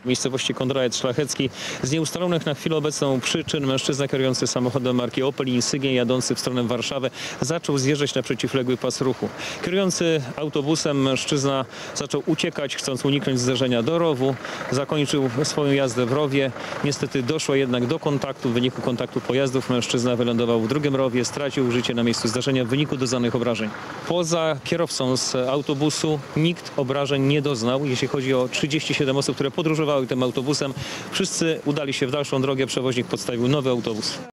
W miejscowości Kondrajec Szlachecki z nieustalonych na chwilę obecną przyczyn mężczyzna kierujący samochodem marki Opel Insignia jadący w stronę Warszawy zaczął zjeżdżać na przeciwległy pas ruchu. Kierujący autobusem mężczyzna zaczął uciekać, chcąc uniknąć zderzenia do rowu. Zakończył swoją jazdę w rowie. Niestety doszło jednak do kontaktu. W wyniku kontaktu pojazdów mężczyzna wylądował w drugim rowie, stracił życie na miejscu zdarzenia w wyniku doznanych obrażeń. Poza kierowcą z autobusu nikt obrażeń nie doznał. Jeśli chodzi o 37 osób, które podróżowały tym autobusem, wszyscy udali się w dalszą drogę. Przewoźnik podstawił nowy autobus.